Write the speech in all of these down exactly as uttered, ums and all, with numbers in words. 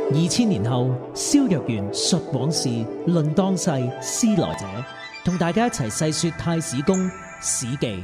二千年後，蕭若元述往事，論當世，思來者，同大家一齊細說太史公史記。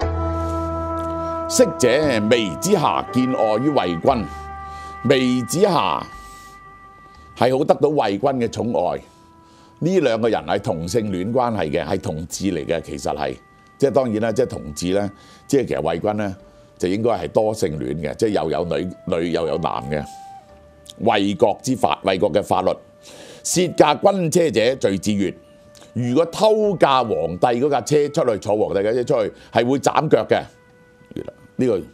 昔者微子瑕見愛於衛君，微子瑕係好得到衛君嘅寵愛。呢兩個人係同性戀關係嘅，係同志嚟嘅。其實係即係當然啦，即係同志咧，即係其實衛君咧就應該係多性戀嘅，即係又有女女又有男嘅。衛國之法，衛國嘅法律，竊駕軍車者罪至獄。如果偷駕皇帝嗰架車出去，坐皇帝嘅車出去，係會斬腳嘅。呢、這個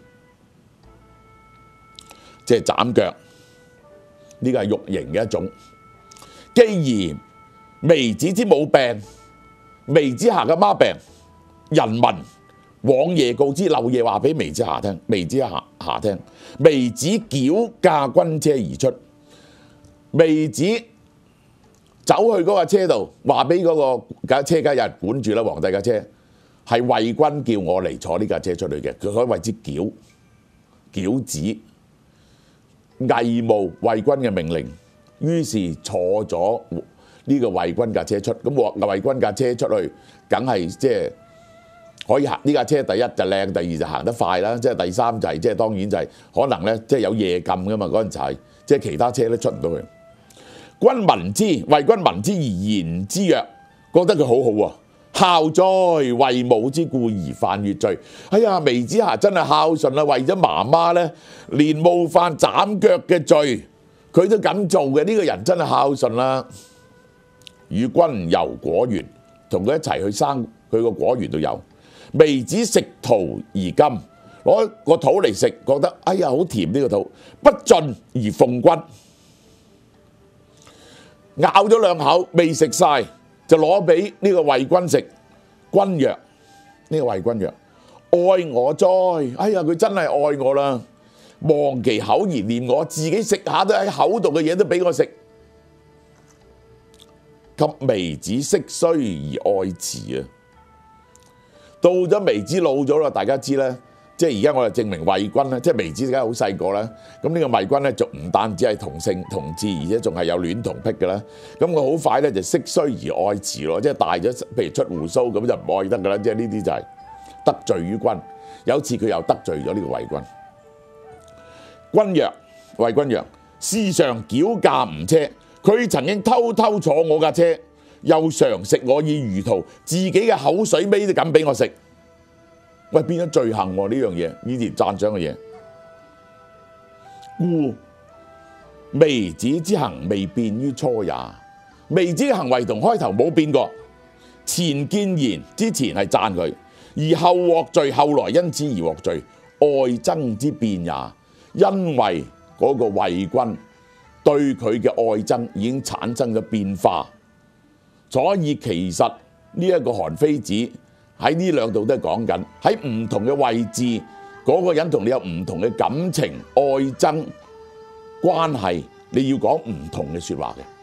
即係斬腳，呢、這個係獄刑嘅一種。既然微子之母病，微子瑕嘅媽病，人民往夜告之，漏夜話俾微子瑕聽，微子瑕瑕聽，微子矯駕軍車而出，微子走去嗰架車度，話俾嗰個架車架有人管住啦，皇帝架車係衛君叫我嚟坐呢架車出去嘅，佢所謂之矯矯子，偽冒衛君嘅命令，於是坐咗呢個衛君架車出，咁我衛君架車出去，梗係即係。可以行呢架車，第一就靚，第二就行得快啦。即係第三就係、是、即係當然就係、是、可能咧，即係有夜禁噶嘛。嗰陣就係即係其他車都出唔到去。君聞之，衛君聞之而言之曰：覺得佢好好喎，孝哉，為母之故而犯越罪。哎呀，微子瑕真係孝順啦，為咗媽媽咧，連冒犯斬腳嘅罪，佢都敢做嘅。呢、這個人真係孝順啦。與君遊果園，同佢一齊去生佢個果園度遊。微子食桃而甘，攞個桃嚟食，覺得哎呀好甜呢個桃，不盡而奉君。咬咗兩口未食晒，就攞俾呢個衛君食。君曰：呢個衛君曰，愛我哉！哎呀，佢真係愛我啦，忘其口而念我，自己食下都喺口度嘅嘢都俾我食。及微子息衰而愛辭啊！到咗微子老咗啦，大家知啦，即係而家我哋證明衛君咧，即係微子而家好細個啦。咁呢個衛君咧就唔單止係同性同志，而且仲係有戀童癖嘅啦。咁佢好快咧就息衰而愛辭咯，即係大咗，譬如出鬍鬚咁就唔愛得噶啦。即係呢啲就係得罪於君。有次佢又得罪咗呢個衛君。君曰：衛君曰，時常矯駕吾車，佢曾經偷偷坐我架車。又常食我以魚桃，自己嘅口水尾都敢俾我食，喂，變咗罪行喎呢樣嘢，以前讚賞嘅嘢。故微子之行未變於初也，微子嘅行為同開頭冇變過。前見言之前係讚佢，而後獲罪，後來因此而獲罪，愛憎之變也。因為嗰個衛君對佢嘅愛憎已經產生咗變化。所以其實呢一個韓非子喺呢兩度都係講緊喺唔同嘅位置，嗰、那個人同你有唔同嘅感情、愛憎關係，你要講唔同嘅説話嘅。